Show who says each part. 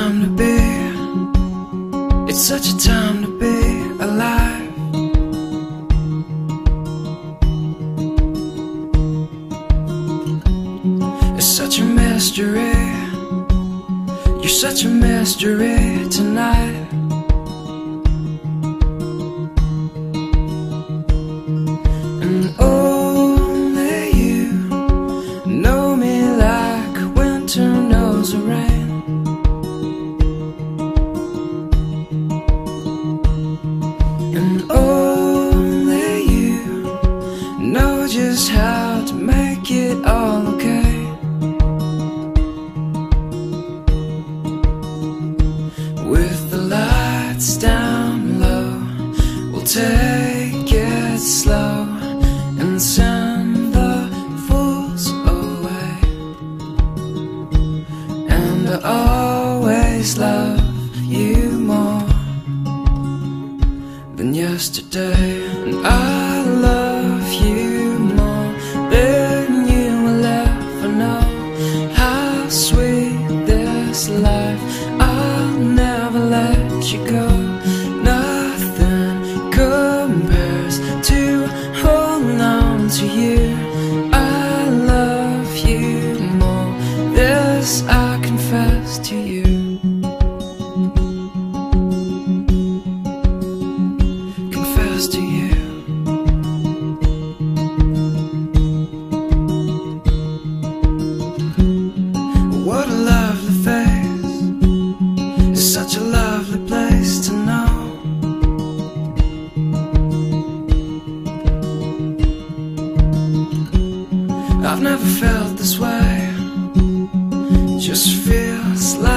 Speaker 1: time to be, it's such a time to be alive. It's such a mystery, you're such a mystery tonight. And only you know me like winter knows the rain. And only you know just how to make it all okay. With the lights down low, we'll take it slow and send the fools away. And I always love you more than yesterday. And I love you more than you will ever know. How sweet this life, I'll never let you go. Nothing compares to holding on to you. I love you more, this I confess to you. Confess to you. What a lovely face, it's such a lovely place to know. I've never felt this way, just feels like